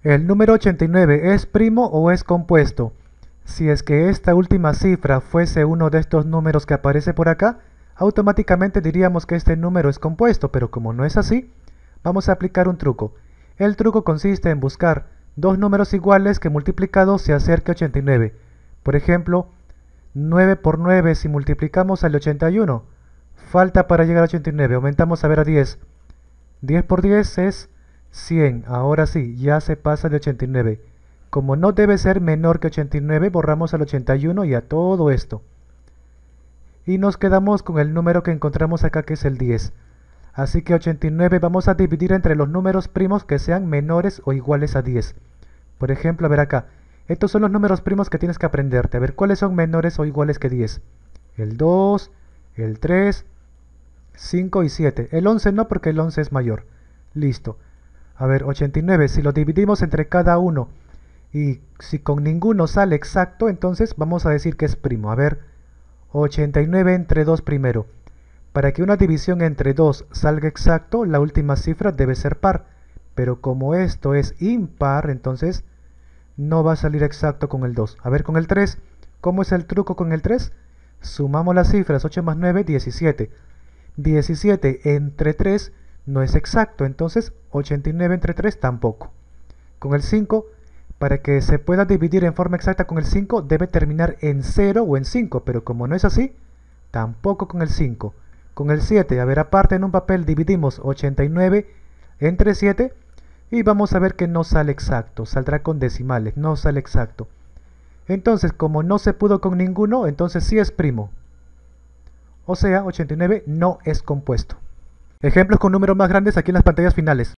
¿El número 89 es primo o es compuesto? Si es que esta última cifra fuese uno de estos números que aparece por acá, automáticamente diríamos que este número es compuesto, pero como no es así, vamos a aplicar un truco. El truco consiste en buscar dos números iguales que multiplicados se acerque a 89. Por ejemplo, 9 por 9 si multiplicamos al 81, falta para llegar a 89, aumentamos a ver a 10. 10 por 10 es 100, ahora sí, ya se pasa de 89. Como no debe ser menor que 89, borramos al 81 y a todo esto. Y nos quedamos con el número que encontramos acá, que es el 10. Así que 89 vamos a dividir entre los números primos que sean menores o iguales a 10. Por ejemplo, a ver acá, estos son los números primos que tienes que aprenderte. A ver, ¿cuáles son menores o iguales que 10? El 2, el 3, 5 y 7. El 11 no, porque el 11 es mayor. Listo. A ver, 89, si lo dividimos entre cada uno y si con ninguno sale exacto, entonces vamos a decir que es primo. A ver, 89 entre 2 primero. Para que una división entre 2 salga exacto, la última cifra debe ser par. Pero como esto es impar, entonces no va a salir exacto con el 2. A ver, con el 3, ¿cómo es el truco con el 3? Sumamos las cifras, 8 más 9, 17. 17 entre 3 no es exacto, entonces 89 entre 3 tampoco. Con el 5, para que se pueda dividir en forma exacta con el 5, debe terminar en 0 o en 5, pero como no es así, tampoco con el 5. Con el 7, a ver, aparte en un papel dividimos 89 entre 7 y vamos a ver que no sale exacto, saldrá con decimales, no sale exacto. Entonces, como no se pudo con ninguno, entonces sí es primo. O sea, 89 no es compuesto. Ejemplos con números más grandes aquí en las pantallas finales.